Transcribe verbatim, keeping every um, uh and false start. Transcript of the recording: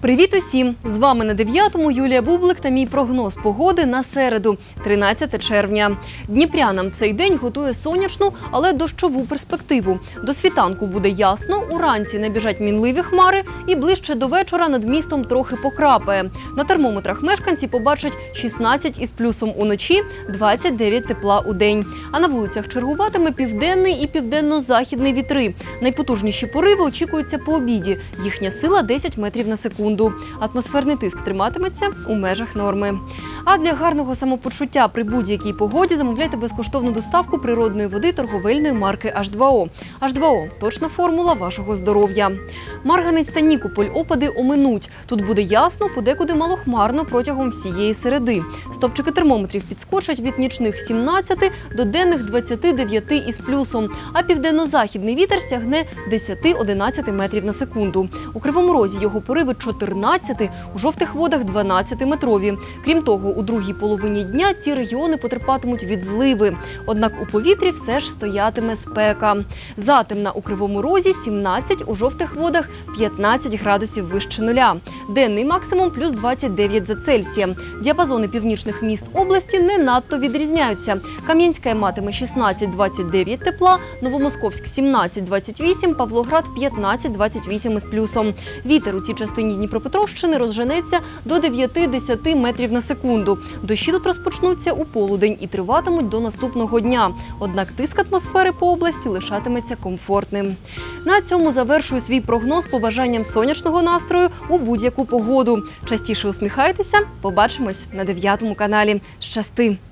Привіт усім! З вами на дев'ятому Юлія Бублик та мій прогноз погоди на середу, тринадцяте червня. Дніпрянам цей день готує сонячну, але дощову перспективу. До світанку буде ясно, уранці набіжать мінливі хмари і ближче до вечора над містом трохи покрапає. На термометрах мешканці побачать шістнадцять із плюсом уночі, двадцять дев'ять тепла у день. А на вулицях чергуватиме південний і південно-західний вітри. Найпотужніші пориви очікуються по обіді. Їхня сила десять метрів на секунду. Атмосферний тиск триматиметься у межах норми. А для гарного самопочуття при будь-якій погоді замовляйте безкоштовну доставку природної води торговельної марки Аш два О. Аш два О – точна формула вашого здоров'я. Марганець та Нікополь опади оминуть. Тут буде ясно, подекуди малохмарно протягом всієї середи. Стопчики термометрів підскочать від нічних сімнадцяти до денних двадцяти дев'яти із плюсом. А південно-західний вітер сягне десять-одинадцять метрів на секунду. У Кривому Розі його пориви чотирнадцять, у жовтих водах дванадцятиметрові. Крім того, у другій половині дня ці регіони потерпатимуть від зливи. Однак у повітрі все ж стоятиме спека. Затемна у Кривому Розі сімнадцять, у жовтих водах п'ятнадцять градусів вище нуля. Денний максимум плюс двадцять дев'ять за Цельсієм. Діапазони північних міст області не надто відрізняються. Кам'янське матиме шістнадцять - двадцять дев'ять тепла, Новомосковськ сімнадцять - двадцять вісім, Павлоград п'ятнадцять - двадцять вісім із плюсом. Вітер у цій частині Дніпропетровщини розженеться до дев'яти-десяти метрів на секунду. Дощі тут розпочнуться у полудень і триватимуть до наступного дня. Однак тиск атмосфери по області лишатиметься комфортним. На цьому завершую свій прогноз побажанням сонячного настрою у будь-яку погоду. Частіше усміхайтеся. Побачимось на дев'ятому каналі. Щасти!